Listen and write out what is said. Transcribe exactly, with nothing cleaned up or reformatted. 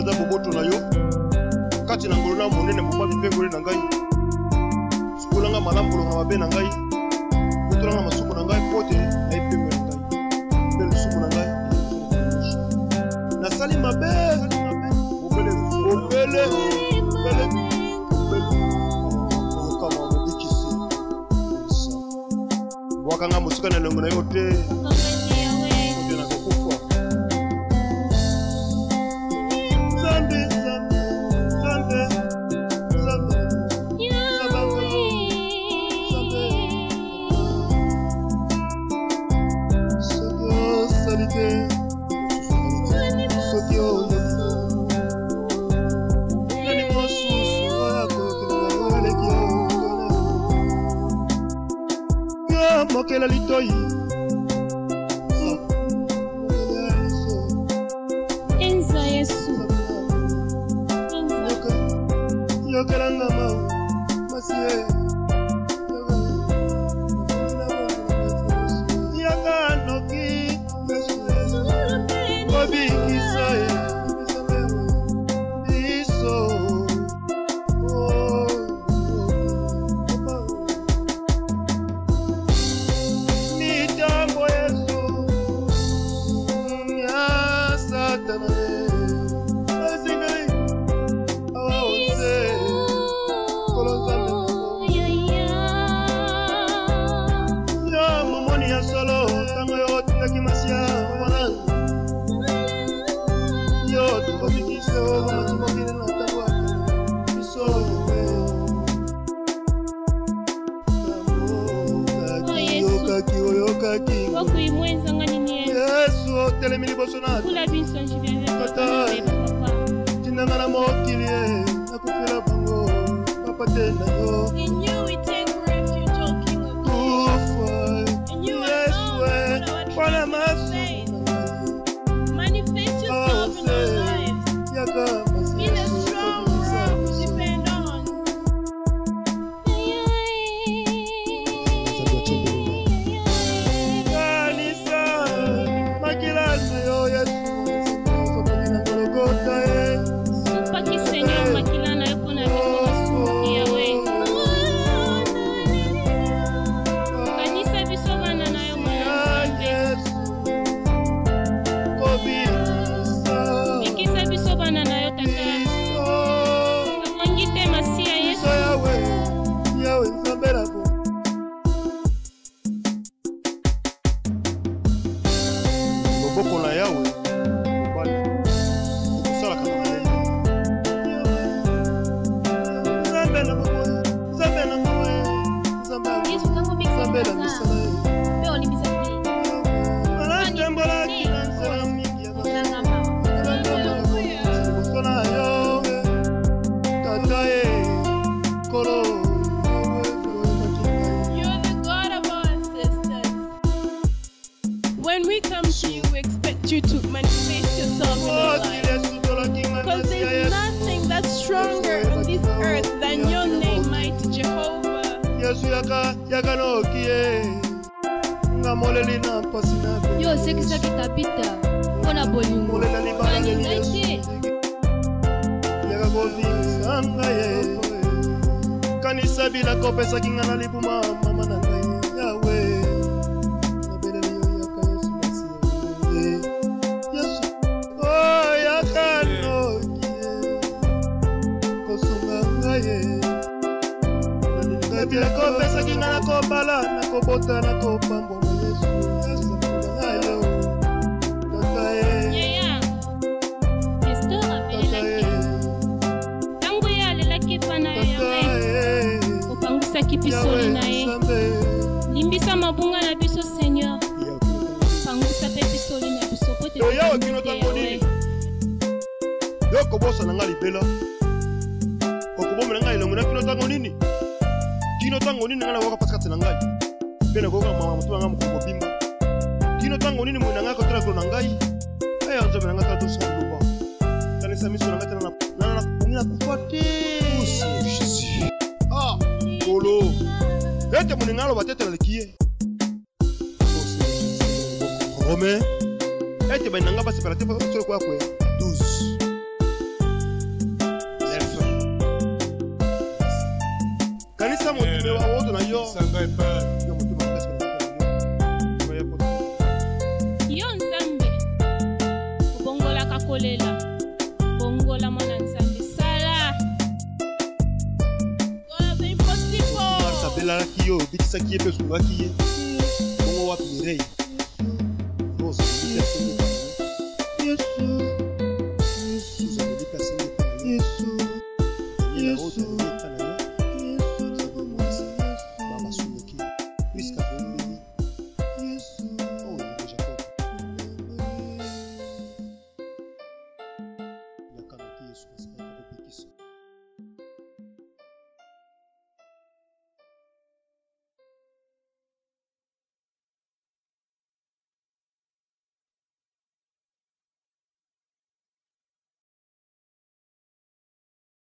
baza boboto na yo kati na ngolo na monene papa bipengole na ngai sukolanga malamu longa mabe na ngai kutolanga masuku na ngai pote na ipengole na ngai bele suku na ngai na sali mabe obele obele obele kama mobikisi wakanga musika na longo na yo te kote na kokufa Zambi Zambi Zambi Zambi Sokyo salite Sokyo Nani mosu Wako kina lekio Ya mokela litoi Enza Yesu Yokelanga mau Masie Yaka noki Kobi kisae Iso Nitambo Yesu Ya Satana Solo, tango yo tiki masia wana. Yo tu baki so, mati baki na tawa. So yo kaki yo kaki. Wako imwenza ngani ni Yesu telemini bosona. Kula binson jibe papa. Tinanga na mokilie, akufela bango. Papa tena yo. In you we take refuge, O King of manifest yourself in our lives. Be the strong rock we depend on. Kanisa, makilana yo Yesu, Golgotha eh. Supaki Seigneur makilana yako na biso yawe. Kanisa biso bana na yo mwana. Ikisa biso bana na yo tata. Ngite masia Yesu. Yawe, Yawe nzambela ko. Boboko na Yawe. Bali. Kusala kama nani. Zambela boko. Zambela mwe. Zambela. Yesu kango big Zambela misala. Beo ni bisaki. Ala jambola kilansa mingi ya baba. You're the God of our ancestors. When we come to you, we expect you to manifest yourself in our lives. Because there's nothing that's stronger on this earth than your name, mighty Jehovah. Yo sekisa kitapita kona bolingo kanikaite kanisa bila kopesa kinga na libuma mama na ngai Yawe nabelele yo yaka Yesu Masiya Yesu oh yakano kie kosunga ngai ngai bila kopesa kinga na kobala na kobota na kopambo Yesu Yesu ayo tata e Yaya Esto apelelaki tangu yale laki pana yawe Opangisa kipisoli na ye limbisa mabunga na biso Seigneur Pangisa pe pisoli na biso pote yo yawe kino tango nini yo kobosa na ngai libela okobomela ngai longo na kino tango nini kino tango nini ngana waka paskati na ngai pena koka mama mutu nga mukombo bimba kino tango nini mwina ngako tala ko na ngai aya nzobe na ngata to saluba kanisa miso na ngata na na na kukwate ah kolo ete muningalo batete na kiye Rome ete bananga ba séparate pa solo kwa kwe douze elalaki yo obikisaki ye mpe osungaki ye bongo wapi mirei ozali asenge ozali asenge